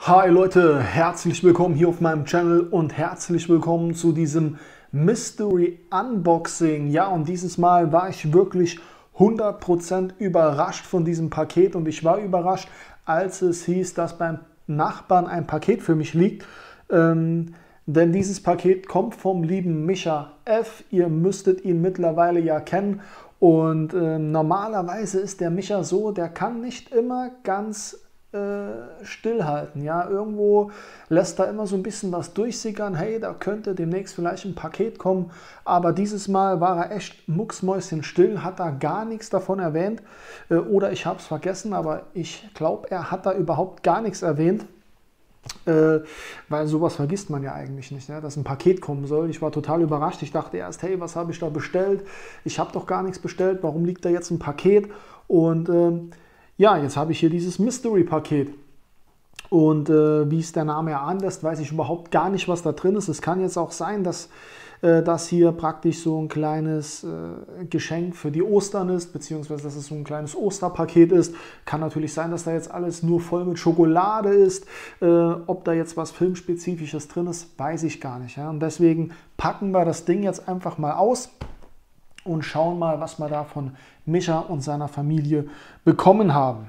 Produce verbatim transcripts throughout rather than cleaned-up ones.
Hi Leute, herzlich willkommen hier auf meinem Channel und herzlich willkommen zu diesem Mystery Unboxing. Ja, und dieses Mal war ich wirklich hundert Prozent überrascht von diesem Paket und ich war überrascht, als es hieß, dass beim Nachbarn ein Paket für mich liegt. Ähm, denn dieses Paket kommt vom lieben Micha F. Ihr müsstet ihn mittlerweile ja kennen. Und äh, normalerweise ist der Micha so, der kann nicht immer ganz äh, stillhalten. Ja? Irgendwo lässt er immer so ein bisschen was durchsickern. Hey, da könnte demnächst vielleicht ein Paket kommen. Aber dieses Mal war er echt mucksmäuschenstill, hat da gar nichts davon erwähnt. Äh, oder ich habe es vergessen, aber ich glaube, er hat da überhaupt gar nichts erwähnt. Äh, weil sowas vergisst man ja eigentlich nicht, ne? Dass ein Paket kommen soll. Ich war total überrascht. Ich dachte erst, hey, was habe ich da bestellt? Ich habe doch gar nichts bestellt. Warum liegt da jetzt ein Paket? Und ähm, ja, jetzt habe ich hier dieses Mystery-Paket. Und äh, wie es der Name ja anlässt, weiß ich überhaupt gar nicht, was da drin ist. Es kann jetzt auch sein, dass äh, das hier praktisch so ein kleines äh, Geschenk für die Ostern ist, beziehungsweise dass es so ein kleines Osterpaket ist. Kann natürlich sein, dass da jetzt alles nur voll mit Schokolade ist. Äh, ob da jetzt was Filmspezifisches drin ist, weiß ich gar nicht. Ja? Und deswegen packen wir das Ding jetzt einfach mal aus und schauen mal, was wir da von Micha und seiner Familie bekommen haben.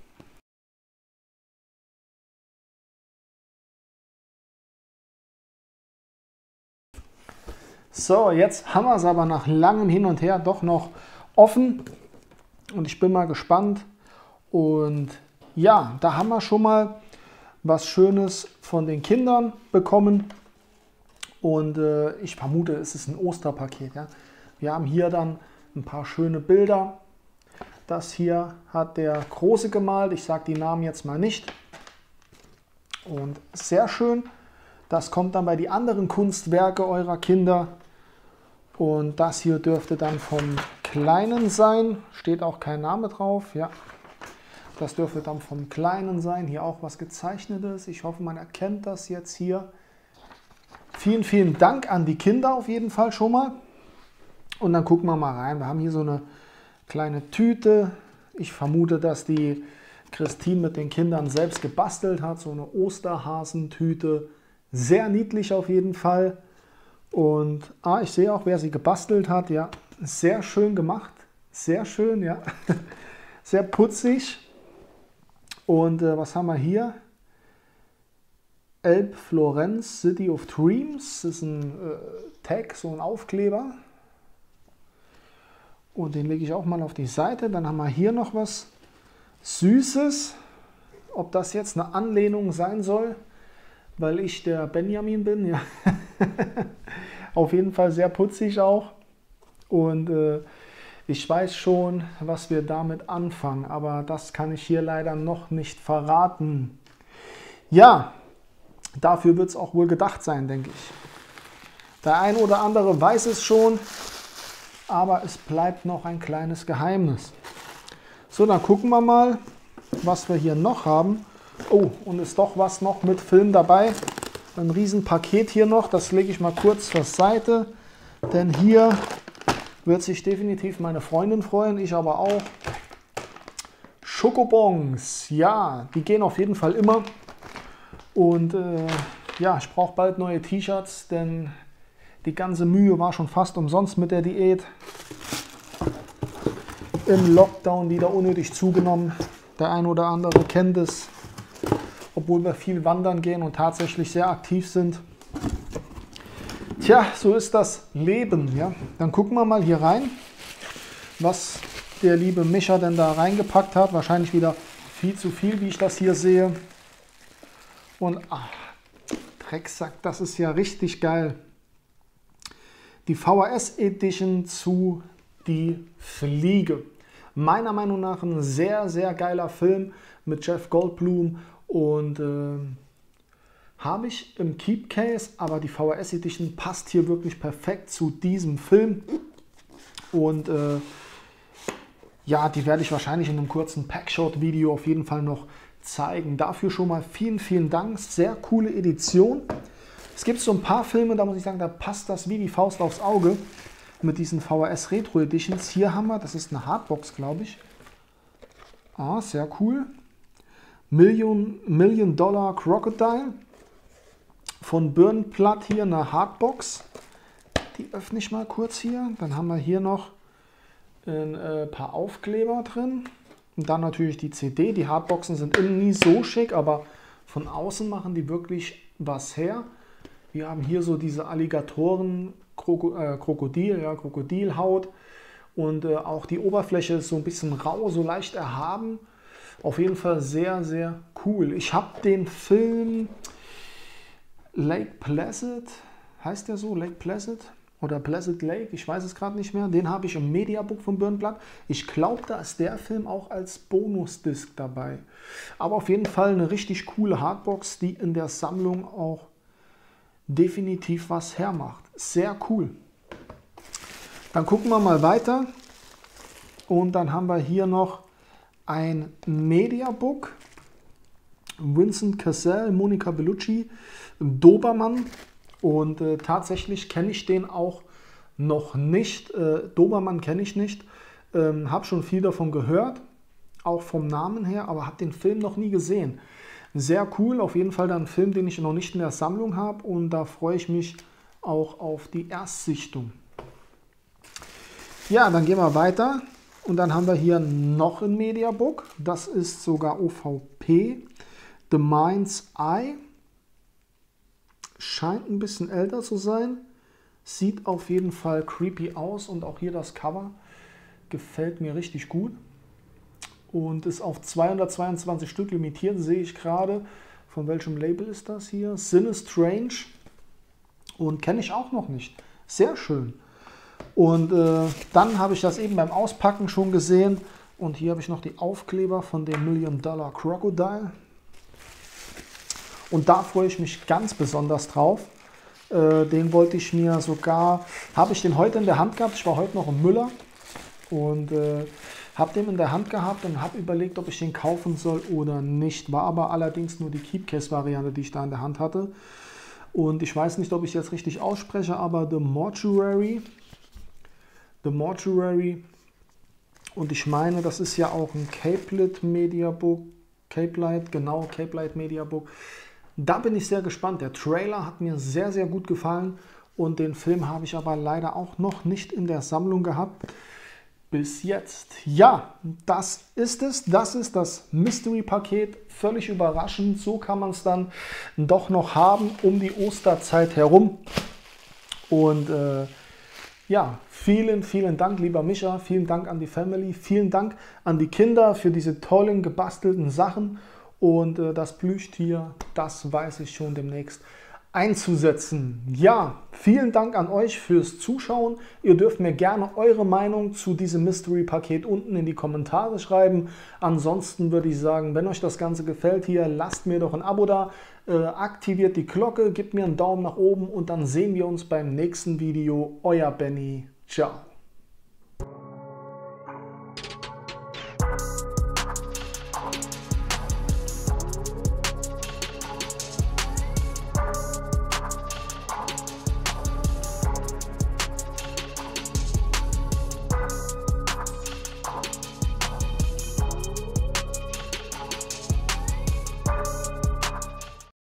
So, jetzt haben wir es aber nach langem Hin und Her doch noch offen und ich bin mal gespannt. Und ja, da haben wir schon mal was Schönes von den Kindern bekommen und äh, ich vermute, es ist ein Osterpaket. Ja? Wir haben hier dann ein paar schöne Bilder. Das hier hat der Große gemalt, ich sage die Namen jetzt mal nicht. Und sehr schön, das kommt dann bei die anderen Kunstwerke eurer Kinder. Und das hier dürfte dann vom Kleinen sein, steht auch kein Name drauf, ja. Das dürfte dann vom Kleinen sein, hier auch was Gezeichnetes. Ich hoffe, man erkennt das jetzt hier. Vielen, vielen Dank an die Kinder auf jeden Fall schon mal. Und dann gucken wir mal rein. Wir haben hier so eine kleine Tüte. Ich vermute, dass die Christine mit den Kindern selbst gebastelt hat. So eine Osterhasentüte. Sehr niedlich auf jeden Fall. Und ah, ich sehe auch, wer sie gebastelt hat. Ja, sehr schön gemacht. Sehr schön, ja. Sehr putzig. Und äh, was haben wir hier? Elbflorenz, City of Dreams. Das ist ein äh, Tag, so ein Aufkleber. Und den lege ich auch mal auf die Seite. Dann haben wir hier noch was Süßes. Ob das jetzt eine Anlehnung sein soll, weil ich der Benjamin bin. Ja. Auf jeden Fall sehr putzig auch. Und äh, ich weiß schon, was wir damit anfangen. Aber das kann ich hier leider noch nicht verraten. Ja, dafür wird es auch wohl gedacht sein, denke ich. Der ein oder andere weiß es schon. Aber es bleibt noch ein kleines Geheimnis. So, dann gucken wir mal, was wir hier noch haben. Oh, und ist doch was noch mit Film dabei. Ein riesen Paket hier noch, das lege ich mal kurz zur Seite. Denn hier wird sich definitiv meine Freundin freuen, ich aber auch. Schokobons, ja, die gehen auf jeden Fall immer. Und äh, ja, ich brauche bald neue T-Shirts, denn die ganze Mühe war schon fast umsonst mit der Diät. Im Lockdown wieder unnötig zugenommen. Der ein oder andere kennt es. Obwohl wir viel wandern gehen und tatsächlich sehr aktiv sind. Tja, so ist das Leben. Ja? Dann gucken wir mal hier rein, was der liebe Micha denn da reingepackt hat. Wahrscheinlich wieder viel zu viel, wie ich das hier sehe. Und ach, Drecksack, das ist ja richtig geil. Die V H S Edition zu Die Fliege. Meiner Meinung nach ein sehr, sehr geiler Film mit Jeff Goldblum. Und äh, habe ich im Keep Case, aber die V H S Edition passt hier wirklich perfekt zu diesem Film. Und äh, ja, die werde ich wahrscheinlich in einem kurzen Packshot-Video auf jeden Fall noch zeigen. Dafür schon mal vielen, vielen Dank. Sehr coole Edition. Es gibt so ein paar Filme, da muss ich sagen, da passt das wie die Faust aufs Auge mit diesen V H S Retro Editions. Hier haben wir, das ist eine Hardbox, glaube ich. Ah, sehr cool. Million, Million Dollar Crocodile von Burnblatt hier, eine Hardbox. Die öffne ich mal kurz hier. Dann haben wir hier noch ein äh, paar Aufkleber drin. Und dann natürlich die C D. Die Hardboxen sind innen nie so schick, aber von außen machen die wirklich was her. Wir haben hier so diese Alligatoren, Kroko äh, Krokodil, ja, Krokodilhaut. Und äh, auch die Oberfläche ist so ein bisschen rau, so leicht erhaben. Auf jeden Fall sehr, sehr cool. Ich habe den Film Lake Placid, heißt der so, Lake Placid? Oder Placid Lake, ich weiß es gerade nicht mehr. Den habe ich im Mediabook von Burnblatt. Ich glaube, da ist der Film auch als Bonusdisc dabei. Aber auf jeden Fall eine richtig coole Hardbox, die in der Sammlung auch definitiv was hermacht. Sehr cool. Dann gucken wir mal weiter. Und dann haben wir hier noch ein Mediabook. Vincent Cassel, Monica Bellucci, Dobermann. Und äh, tatsächlich kenne ich den auch noch nicht. Äh, Dobermann kenne ich nicht. Ähm, habe schon viel davon gehört, auch vom Namen her, aber habe den Film noch nie gesehen. Sehr cool, auf jeden Fall dann ein Film, den ich noch nicht in der Sammlung habe. Und da freue ich mich auch auf die Erstsichtung. Ja, dann gehen wir weiter. Und dann haben wir hier noch ein Mediabook. Das ist sogar O V P. The Mind's Eye. Scheint ein bisschen älter zu sein. Sieht auf jeden Fall creepy aus. Und auch hier das Cover gefällt mir richtig gut. Und ist auf zweihundertzweiundzwanzig Stück limitiert, sehe ich gerade. Von welchem Label ist das hier? Sinistrange. Und kenne ich auch noch nicht. Sehr schön. Und äh, dann habe ich das eben beim Auspacken schon gesehen. Und hier habe ich noch die Aufkleber von dem Million Dollar Crocodile. Und da freue ich mich ganz besonders drauf. Äh, den wollte ich mir sogar, habe ich den heute in der Hand gehabt. Ich war heute noch im Müller und äh, habe den in der Hand gehabt und habe überlegt, ob ich den kaufen soll oder nicht. War aber allerdings nur die Keepcase-Variante, die ich da in der Hand hatte. Und ich weiß nicht, ob ich jetzt richtig ausspreche, aber The Mortuary. The Mortuary. Und ich meine, das ist ja auch ein Capelight Mediabook. Capelight, genau, Capelight Mediabook. Da bin ich sehr gespannt. Der Trailer hat mir sehr, sehr gut gefallen. Und den Film habe ich aber leider auch noch nicht in der Sammlung gehabt. Bis jetzt. Ja, das ist es. Das ist das Mystery-Paket. Völlig überraschend. So kann man es dann doch noch haben um die Osterzeit herum. Und äh, ja, vielen, vielen Dank, lieber Micha. Vielen Dank an die Family. Vielen Dank an die Kinder für diese tollen gebastelten Sachen. Und äh, das Plüschtier, das weiß ich schon demnächst einzusetzen. Ja, vielen Dank an euch fürs Zuschauen. Ihr dürft mir gerne eure Meinung zu diesem Mystery-Paket unten in die Kommentare schreiben. Ansonsten würde ich sagen, wenn euch das Ganze gefällt hier, lasst mir doch ein Abo da, äh, aktiviert die Glocke, gebt mir einen Daumen nach oben und dann sehen wir uns beim nächsten Video. Euer Benny. Ciao.